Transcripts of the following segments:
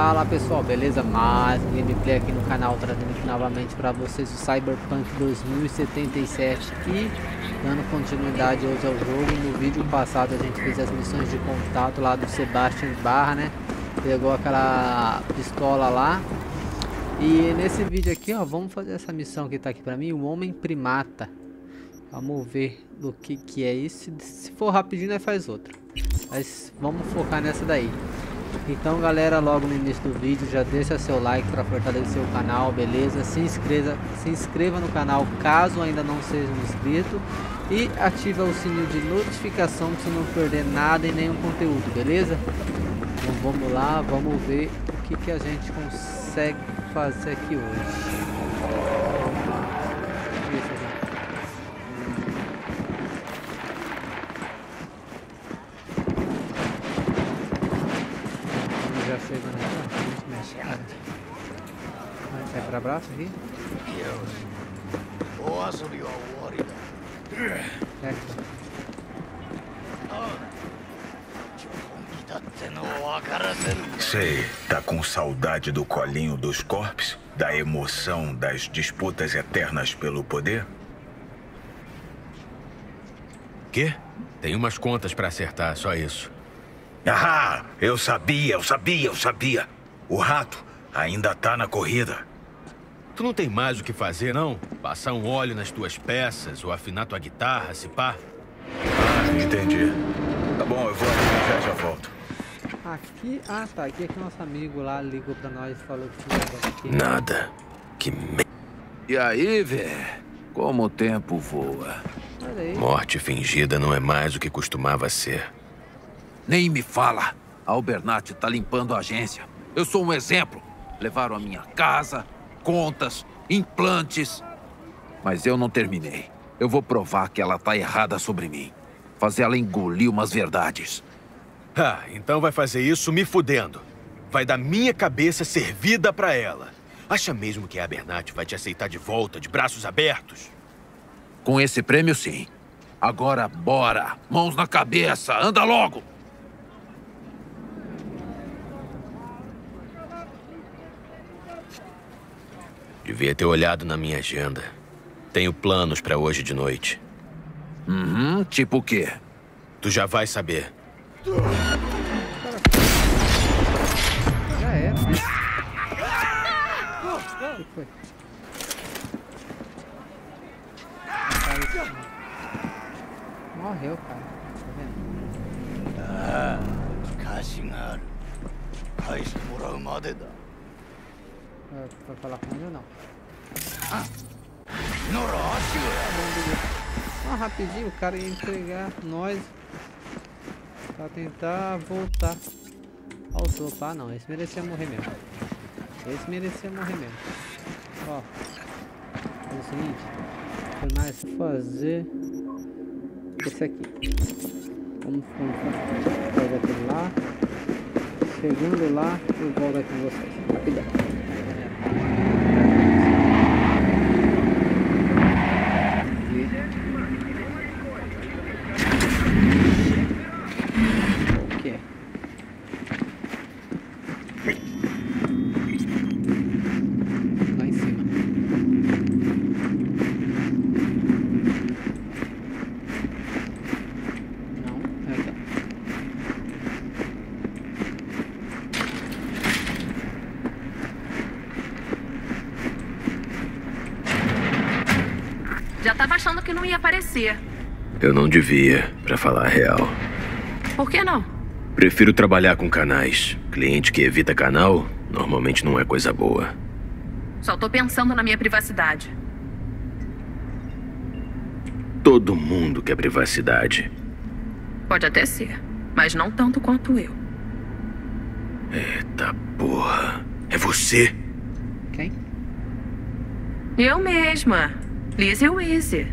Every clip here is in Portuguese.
Fala pessoal, beleza? Mais um gameplay aqui no canal, trazendo aqui novamente para vocês o Cyberpunk 2077 e dando continuidade hoje ao jogo. No vídeo passado a gente fez as missões de contato lá do Sebastian Barra, né? Pegou aquela pistola lá. E nesse vídeo aqui, ó, vamos fazer essa missão que tá aqui para mim, o Homem Primata. Vamos ver do que é isso. Se for rapidinho, nós faz outra. Mas vamos focar nessa daí. Então galera, logo no início do vídeo já deixa seu like para fortalecer o canal, beleza? Se inscreva no canal caso ainda não seja inscrito e ativa o sininho de notificação para você não perder nada e nenhum conteúdo, beleza? Então vamos lá, vamos ver o que a gente consegue fazer aqui hoje. Já chegando aqui, a gente mexe, cara. Vai pra braço aqui? Sei, tá com saudade do colinho dos corpos? Da emoção das disputas eternas pelo poder? Quê? Tem umas contas pra acertar, só isso. Ah, eu sabia. O rato ainda tá na corrida. Tu não tem mais o que fazer, não? Passar um óleo nas tuas peças ou afinar tua guitarra, se pá? Ah, entendi. Tá bom, eu vou ali, já volto. Aqui, tá, aqui é que nosso amigo lá ligou pra nós e falou que tinha um negócio aqui. Nada. Que E aí, velho? Como o tempo voa. Olha aí. Morte fingida não é mais o que costumava ser. Nem me fala. A Albernat tá limpando a agência. Eu sou um exemplo. Levaram a minha casa, contas, implantes. Mas eu não terminei. Eu vou provar que ela tá errada sobre mim. Fazer ela engolir umas verdades. Ah, então vai fazer isso me fudendo. Vai dar minha cabeça servida pra ela. Acha mesmo que a Albernat vai te aceitar de volta, de braços abertos? Com esse prêmio, sim. Agora, bora. Mãos na cabeça. Anda logo. Devia ter olhado na minha agenda. Tenho planos pra hoje de noite. Tipo o quê? Tu já vai saber. Já era. O que foi? Morreu, cara. Tá vendo? Vai falar comigo ou não? Rapidinho, o cara ia entregar nós pra tentar voltar ao topo. Ah não, esse merecia morrer mesmo. Ó, é o seguinte, foi mais fazer esse aqui. Vamos fazer aquele lá. Chegando lá, eu volto aqui com vocês. Rapidão. Lá em cima. Não, é aqui. Já tava achando que não ia aparecer. Eu não devia, pra falar a real. Por que não? Prefiro trabalhar com canais. Cliente que evita canal, normalmente não é coisa boa. Só tô pensando na minha privacidade. Todo mundo quer privacidade. Pode até ser, mas não tanto quanto eu. Eita porra. É você? Quem? Eu mesma. Lizzie Weezy.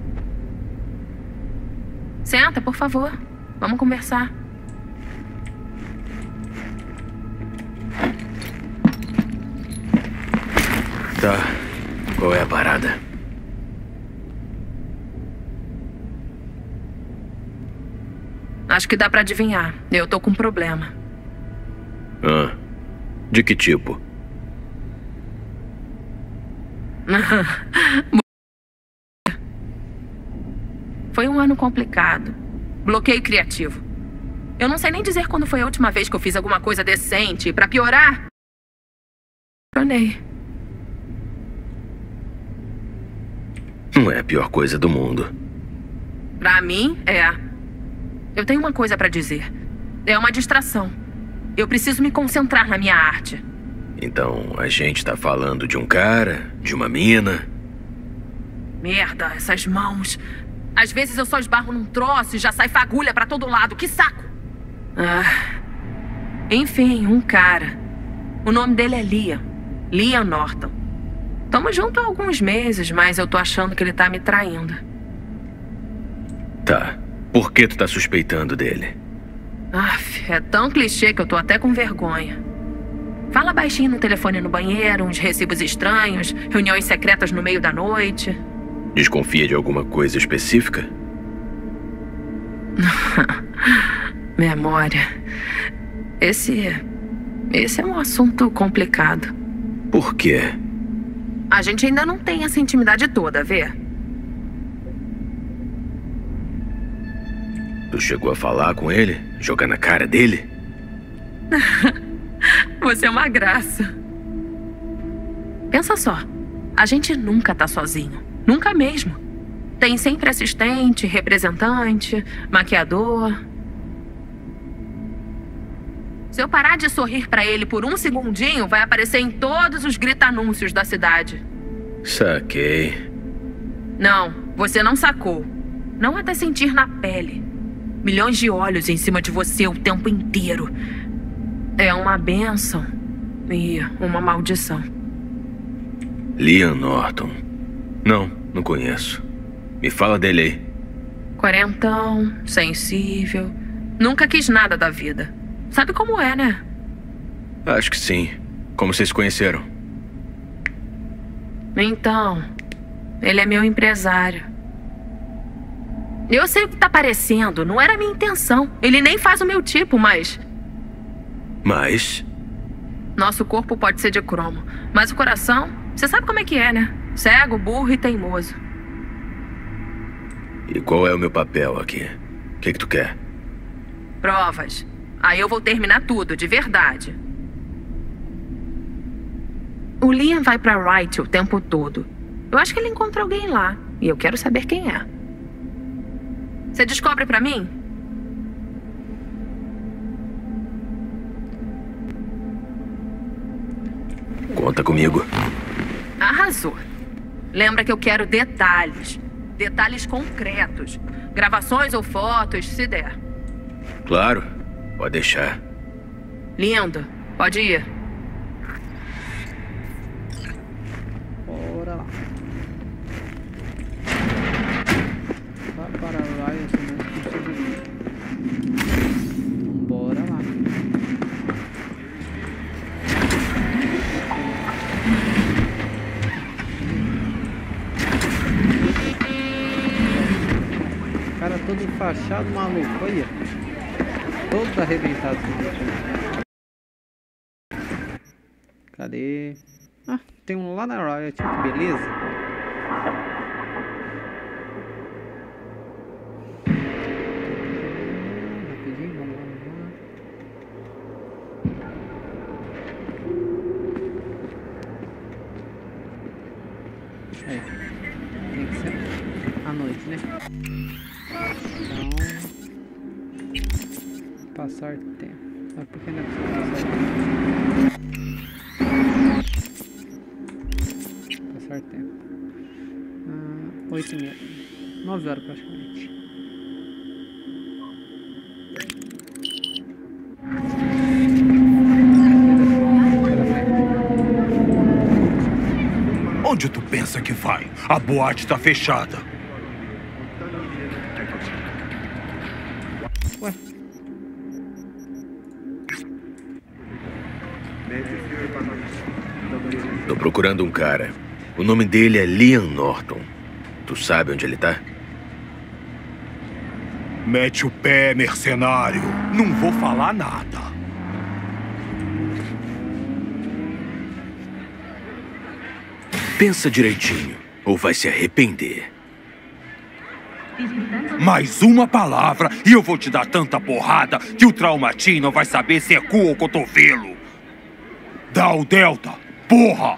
Senta, por favor. Vamos conversar. Tá. Qual é a parada? Acho que dá pra adivinhar. Eu tô com um problema. Ah, De que tipo? Foi um ano complicado. Bloqueio criativo. Eu não sei nem dizer quando foi a última vez que eu fiz alguma coisa decente. E pra piorar, planei. Não é a pior coisa do mundo. Pra mim, é. Eu tenho uma coisa pra dizer. É uma distração. Eu preciso me concentrar na minha arte. Então, a gente tá falando de um cara, de uma mina. Merda, essas mãos. Às vezes eu só esbarro num troço e já sai fagulha pra todo lado. Que saco! Enfim, um cara. O nome dele é Liam. Liam Norton. Tamo junto há alguns meses, mas eu tô achando que ele tá me traindo. Tá. Por que tu tá suspeitando dele? É tão clichê que eu tô até com vergonha. Fala baixinho no telefone no banheiro, uns recibos estranhos, reuniões secretas no meio da noite. Desconfia de alguma coisa específica? Memória. Esse é um assunto complicado. Por quê? A gente ainda não tem essa intimidade toda, vê? Tu chegou a falar com ele? Jogar na cara dele? Você é uma graça. Pensa só. A gente nunca tá sozinho. Nunca mesmo. Tem sempre assistente, representante, maquiador. Se eu parar de sorrir pra ele por um segundinho, vai aparecer em todos os grita-anúncios da cidade. Saquei. Não, você não sacou. Não até sentir na pele. Milhões de olhos em cima de você o tempo inteiro. É uma bênção e uma maldição. Liam Norton. Não conheço. Me fala dele aí. Quarentão, sensível. Nunca quis nada da vida. Sabe como é, né? Acho que sim. Como vocês se conheceram? Então, ele é meu empresário. Eu sei o que tá parecendo. Não era minha intenção. Ele nem faz o meu tipo, mas... Nosso corpo pode ser de cromo. Mas o coração, você sabe como é que é, né? Cego, burro e teimoso. E qual é o meu papel aqui? O que tu quer? Provas. Aí eu vou terminar tudo, de verdade. O Liam vai pra Wright o tempo todo. Eu acho que ele encontra alguém lá. E eu quero saber quem é. Você descobre pra mim? Conta comigo. Arrasou. Lembra que eu quero detalhes. Detalhes concretos. Gravações ou fotos, se der. Claro. Pode deixar. Lindo. Pode ir. Bora lá. Vai para Riot, né? Bora lá. Cara todo enfaixado, maluco, olha. Todo arrebentado. Cadê? Ah, tem um lá na Riot, que beleza. Rapidinho, vamos lá. É, tem que ser à noite, né? Então, passar tempo. Mas por que não é passar tempo? 8h30. 9 horas praticamente. Onde tu pensa que vai? A boate tá fechada. Ué. Tô procurando um cara. O nome dele é Liam Norton. Tu sabe onde ele tá? Mete o pé, mercenário. Não vou falar nada. Pensa direitinho, ou vai se arrepender. Mais uma palavra e eu vou te dar tanta porrada que o Traumatim não vai saber se é cu ou cotovelo. Dá o Delta, porra!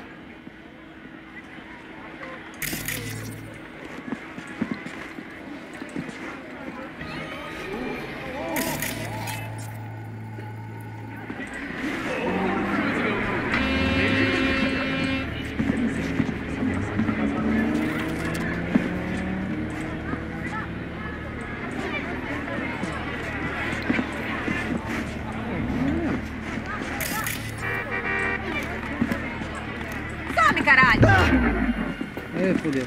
Fudeu.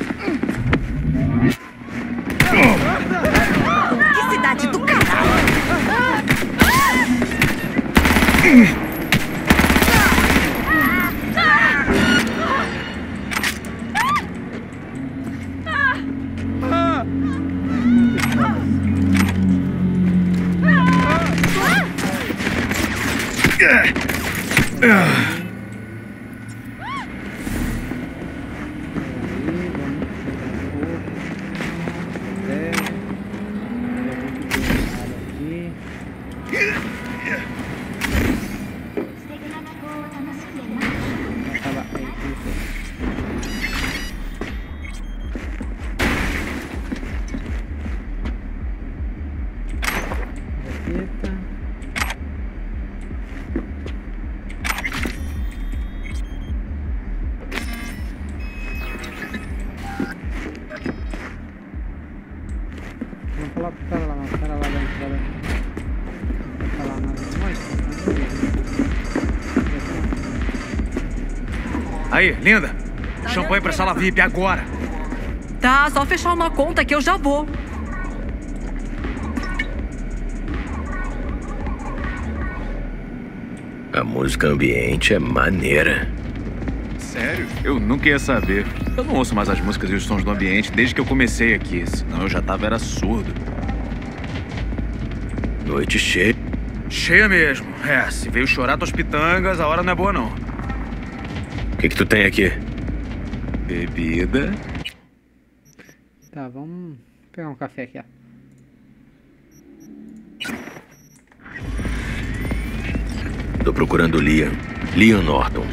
Que cidade do caralho! Aí, linda. Champanhe pra sala VIP agora. Tá, só fechar uma conta que eu já vou. A música ambiente é maneira. Sério? Eu nunca ia saber. Eu não ouço mais as músicas e os sons do ambiente desde que eu comecei aqui. Senão eu já era surdo. Noite cheia. Cheia mesmo. É, se veio chorar tuas pitangas, a hora não é boa não. O que tu tem aqui? Bebida. Tá, vamos pegar um café aqui, ó. Tô procurando Liam Norton.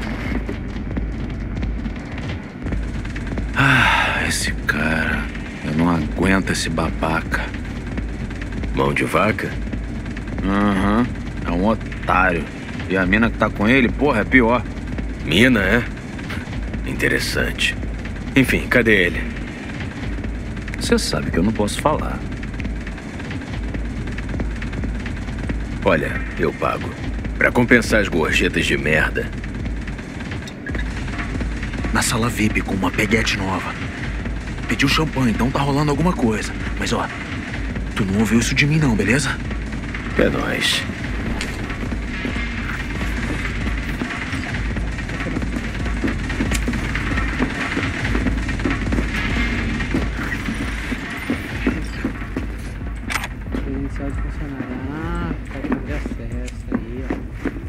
Ah, esse cara. Eu não aguento esse babaca. Mão de vaca? Aham. É um otário. E a mina que tá com ele, porra, é pior. Mina, é? Interessante. Enfim, cadê ele? Você sabe que eu não posso falar. Olha, eu pago. Pra compensar as gorjetas de merda. Na sala VIP com uma peguete nova. Pediu champanhe, então tá rolando alguma coisa. Mas ó, tu não ouviu isso de mim não, beleza? É nóis. Credencial de funcionário. Ah, cartão de acesso aí, ó.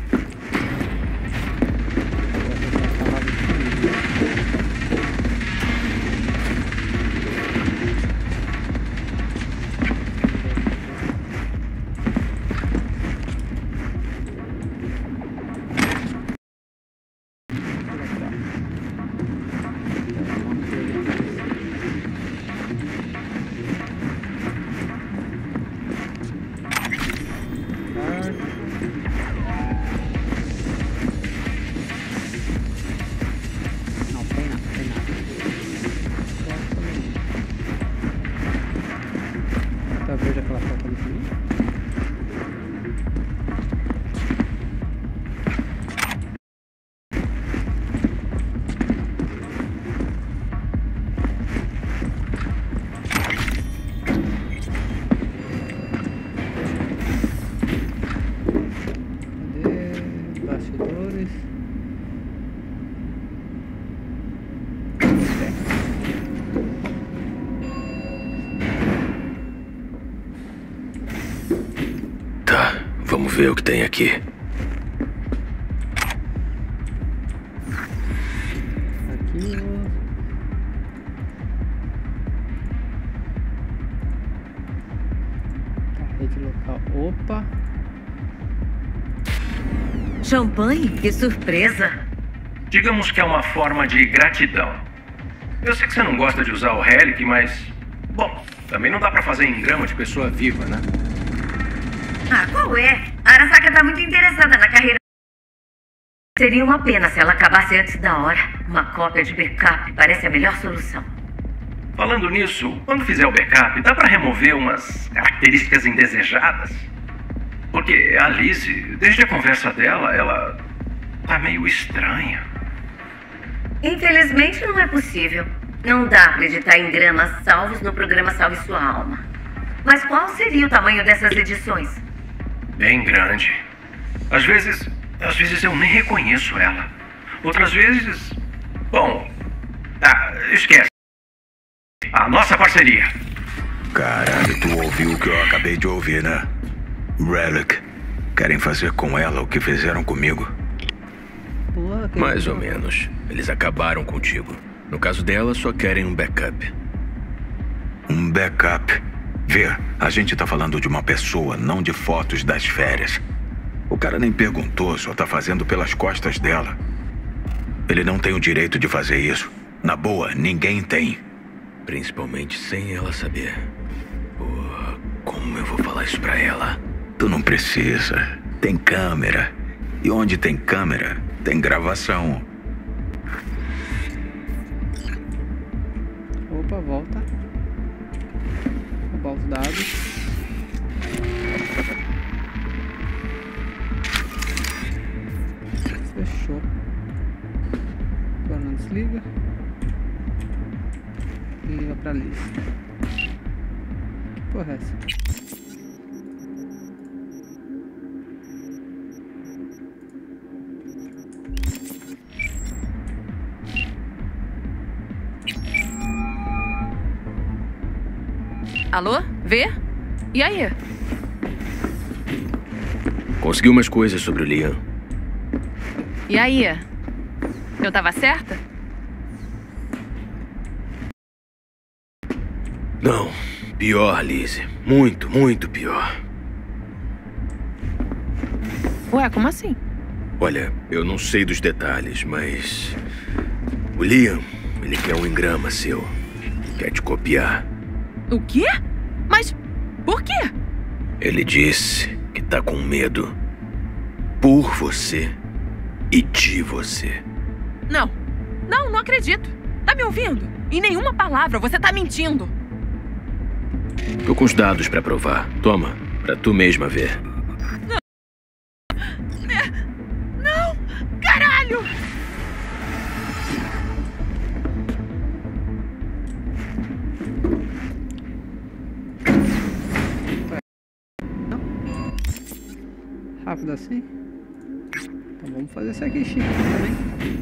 Tá, vamos ver o que tem aqui. Opa. Champanhe? Que surpresa. Digamos que é uma forma de gratidão. Eu sei que você não gosta de usar o Relic, mas... Bom, também não dá pra fazer em grama de pessoa viva, né? Ah, qual é? A Arasaka tá muito interessada na carreira. Seria uma pena se ela acabasse antes da hora. Uma cópia de backup parece a melhor solução. Falando nisso, quando fizer o backup, dá pra remover umas características indesejadas? Porque a Lizzie, desde a conversa dela, ela tá meio estranha. Infelizmente não é possível. Não dá pra editar em gramas salvos no programa Salve Sua Alma. Mas qual seria o tamanho dessas edições? Bem grande. Às vezes eu nem reconheço ela. Outras vezes... Bom... esquece. A nossa parceria. Caralho, tu ouviu o que eu acabei de ouvir, né? Relic. Querem fazer com ela o que fizeram comigo. Mais ou menos. Eles acabaram contigo. No caso dela, só querem um backup. Um backup? Vê, a gente tá falando de uma pessoa, não de fotos das férias. O cara nem perguntou, só tá fazendo pelas costas dela. Ele não tem o direito de fazer isso. Na boa, ninguém tem. Principalmente sem ela saber. Porra, como eu vou falar isso pra ela? Tu não precisa. Tem câmera. E onde tem câmera, tem gravação. Opa, volta. Roubar os dados. Fechou. Agora não desliga. E liga pra lista. Que porra é essa? Alô? Vê? E aí? Consegui umas coisas sobre o Liam. E aí? Eu tava certa? Não. Pior, Lizzie. Muito, muito pior. Ué, como assim? Olha, eu não sei dos detalhes, mas... O Liam, ele quer um engrama seu. Quer te copiar. O quê? Mas por quê? Ele disse que tá com medo. Por você e de você. Não. Não acredito. Tá me ouvindo? Em nenhuma palavra, você tá mentindo. Tô com os dados pra provar. Toma, pra tu mesma ver. Não! Caralho! Rápido assim? Então vamos fazer isso aqui chique também.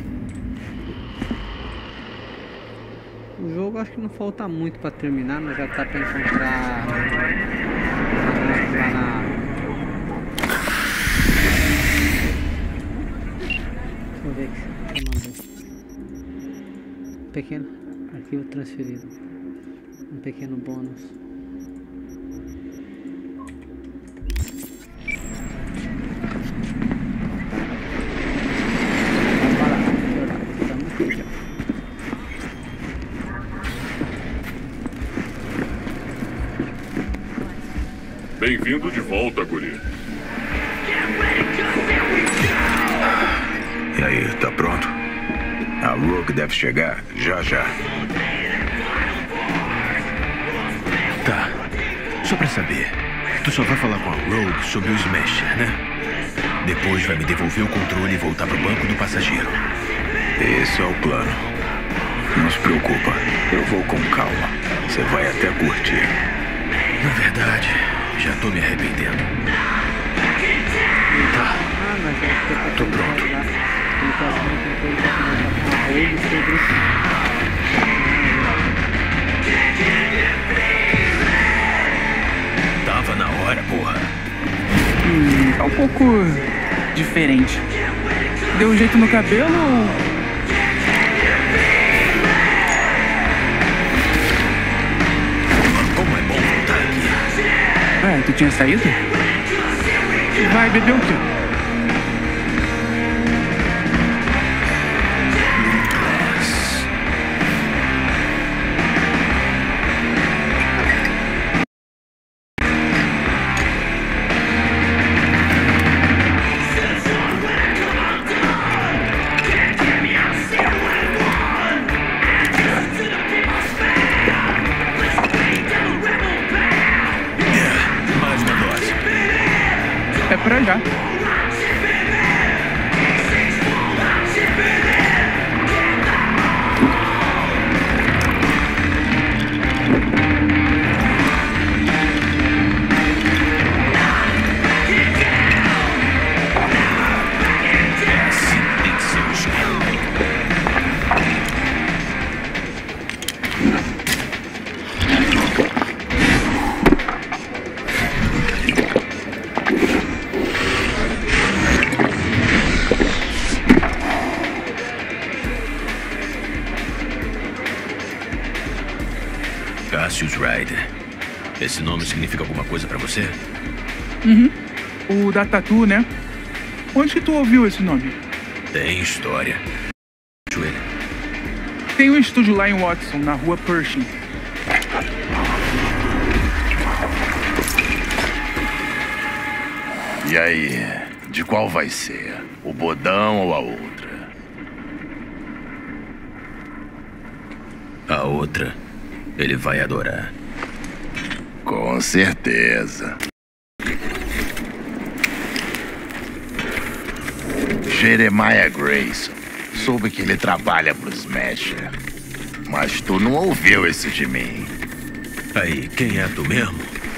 O jogo acho que não falta muito pra terminar, mas já tá pra encontrar lá na... Deixa eu ver aqui se mandou. Pequeno arquivo transferido. Um pequeno bônus. Bem-vindo de volta, guri. E aí, tá pronto? A Rogue deve chegar já já. Tá. Só pra saber, tu só vai falar com a Rogue sobre o Smasher, né? Depois vai me devolver o controle e voltar pro banco do passageiro. Esse é o plano. Não se preocupa, eu vou com calma. Você vai até curtir. Na verdade, já tô me arrependendo. Tá. Tô pronto. Tava na hora, porra. Tá um pouco diferente. Deu um jeito no cabelo ou... Como é bom voltar aqui. Tu tinha saído? Vai beber o quê? Mais uma dose. É pra já. Tem que ser o jeito. Cassius Ryder. Esse nome significa alguma coisa pra você? O da Tatu, né? Onde que tu ouviu esse nome? Tem história. Joelho. Tem um estúdio lá em Watson, na rua Pershing. E aí, de qual vai ser? O bodão ou a outra? A outra, ele vai adorar. Com certeza. Jeremiah Grayson. Soube que ele trabalha pro Smasher. Mas tu não ouviu isso de mim. Aí, quem é tu mesmo?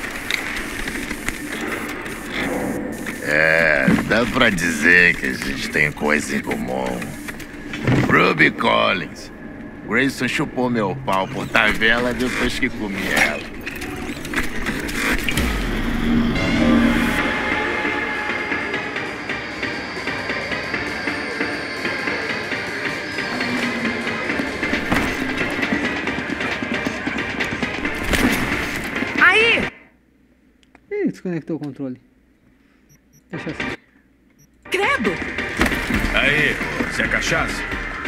É, dá pra dizer que a gente tem coisa em comum. Ruby Collins. Grayson chupou meu pau por tabela depois que comi ela. Aí! Ih, desconectou o controle. Deixa assim. Credo! Aí, você é cachaça?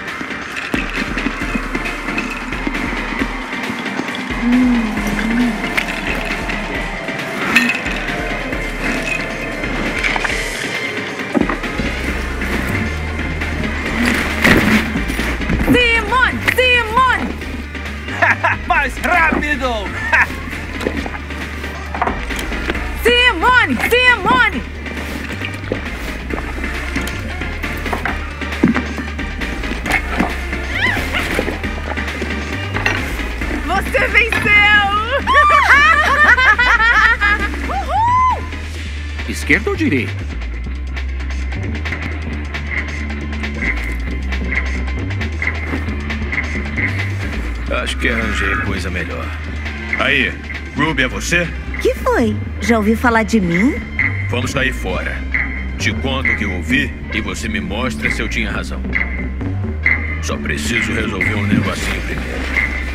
Simone! Simone! Mais rápido! Simone! Simone! Você venceu! Uhul! Esquerda ou direita? Acho que arranjei coisa melhor. Aí, Ruby, é você? Que foi? Já ouviu falar de mim? Vamos sair fora. Te conto o que eu ouvi e você me mostra se eu tinha razão. Só preciso resolver um negocinho primeiro.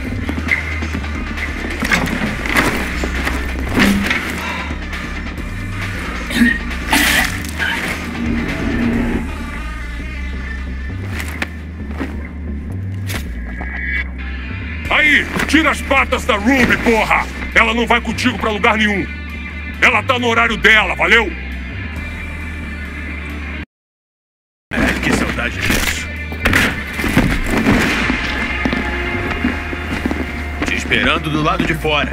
Aí, tira as patas da Ruby, porra! Ela não vai contigo pra lugar nenhum. Ela tá no horário dela, valeu? Que saudade disso. Te esperando do lado de fora.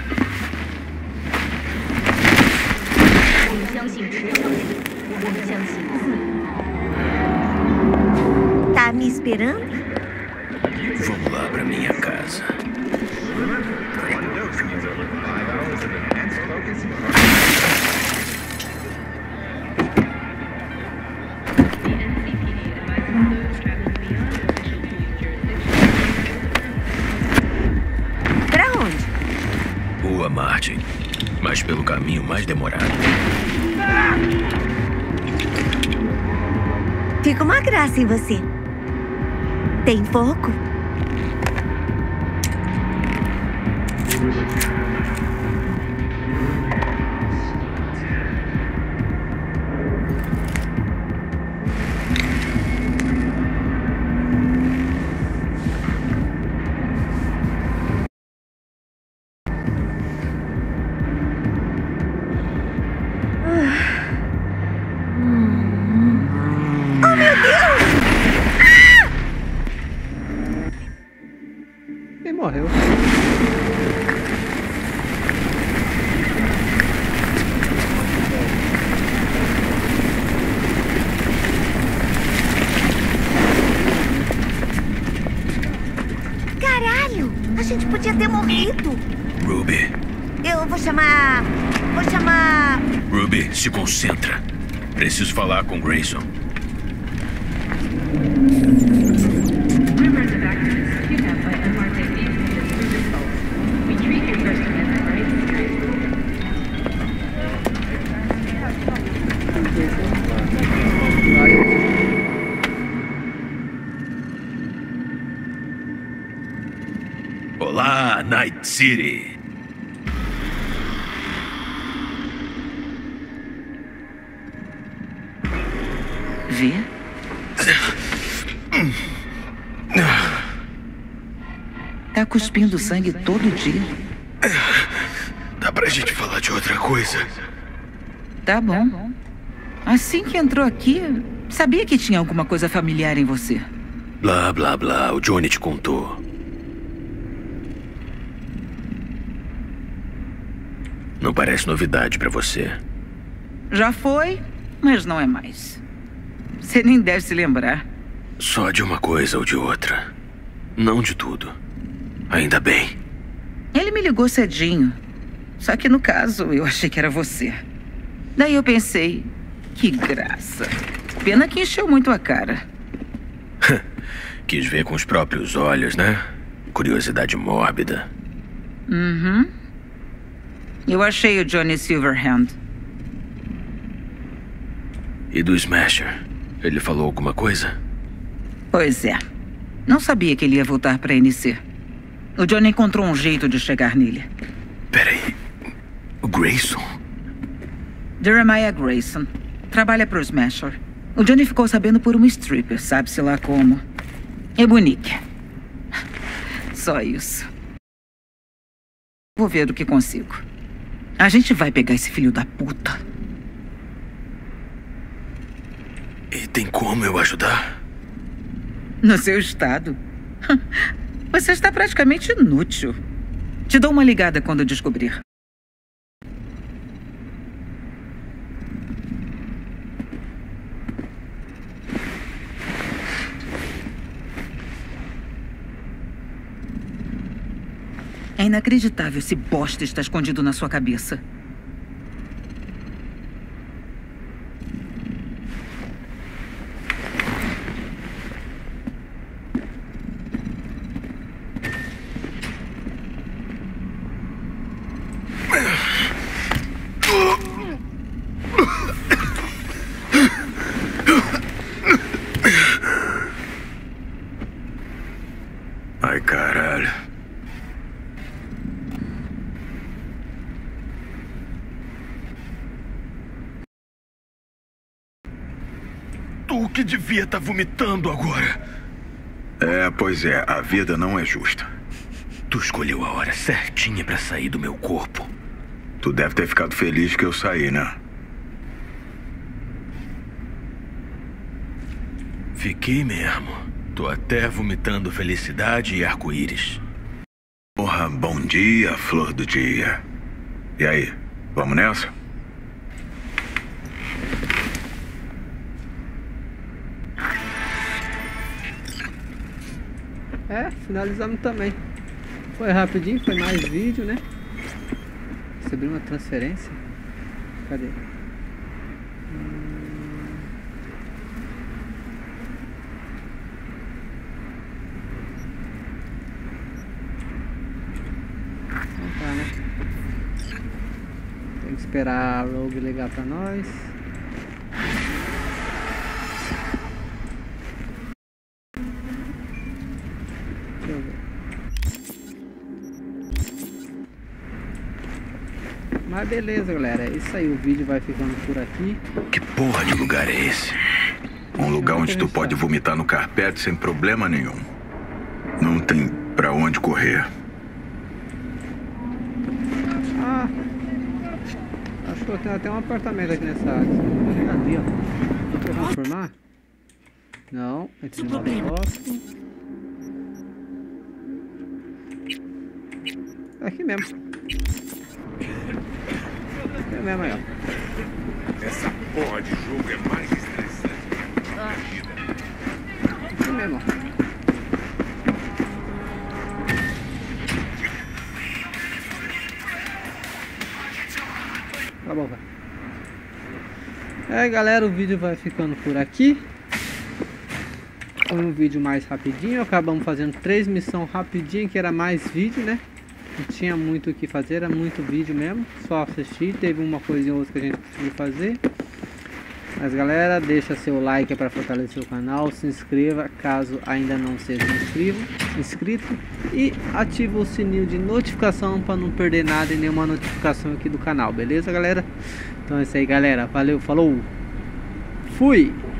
Tá me esperando? Vamos lá pra minha casa. Pra onde? Rua Martin, mas pelo caminho mais demorado. Fica uma graça em você. Tem pouco? gente podia ter morrido. Ruby. Eu vou chamar... Ruby, se concentra. Preciso falar com Grayson. Olá, Night City. Vê? Tá cuspindo sangue todo dia. Dá pra gente falar de outra coisa? Tá bom. Assim que entrou aqui, sabia que tinha alguma coisa familiar em você. Blá, blá, blá. O Johnny te contou. Não parece novidade pra você. Já foi, mas não é mais. Você nem deve se lembrar. Só de uma coisa ou de outra. Não de tudo. Ainda bem. Ele me ligou cedinho. Só que no caso, eu achei que era você. Daí eu pensei, que graça. Pena que encheu muito a cara. Quis ver com os próprios olhos, né? Curiosidade mórbida. Uhum. Eu achei o Johnny Silverhand. E do Smasher? Ele falou alguma coisa? Pois é. Não sabia que ele ia voltar pra NC. O Johnny encontrou um jeito de chegar nele. Peraí. O Grayson? Jeremiah Grayson. Trabalha pro Smasher. O Johnny ficou sabendo por uma stripper, sabe-se lá como. É bonita. Só isso. Vou ver o que consigo. A gente vai pegar esse filho da puta. E tem como eu ajudar? No seu estado. Você está praticamente inútil. Te dou uma ligada quando descobrir. É inacreditável esse bosta está escondido na sua cabeça. Ai, caralho. Tu que devia estar vomitando agora. É, pois é. A vida não é justa. Tu escolheu a hora certinha pra sair do meu corpo. Tu deve ter ficado feliz que eu saí, né? Fiquei mesmo. Tô até vomitando felicidade e arco-íris. Porra, bom dia, flor do dia. E aí, vamos nessa? É, finalizamos também. Foi rapidinho, foi mais vídeo, né? Recebi uma transferência. Cadê? Então tá, né? Tem que esperar a Rogue ligar pra nós. Deixa eu ver. Mas beleza, galera. É isso aí. O vídeo vai ficando por aqui. Que porra de lugar é esse? Um lugar onde tu pode vomitar no carpete sem problema nenhum. Não tem pra onde correr. Ah, acho que eu tenho até um apartamento aqui nessa área. Ali, ó. Dá pra transformar? Não, entre no posto. É aqui mesmo. É mesmo aí, ó. Essa porra de jogo é mais estressante que a vida. Aqui mesmo, ó. Galera, o vídeo vai ficando por aqui. Foi um vídeo mais rapidinho. Acabamos fazendo 3 missões rapidinho, que era mais vídeo, né? Não tinha muito o que fazer, era muito vídeo mesmo. Só assistir, teve uma coisinha ou outra que a gente conseguiu fazer. Mas galera, deixa seu like para fortalecer o canal. Se inscreva caso ainda não seja inscrito. E ativa o sininho de notificação para não perder nada e nenhuma notificação aqui do canal. Beleza galera? Então é isso aí galera. Valeu, falou. Fui!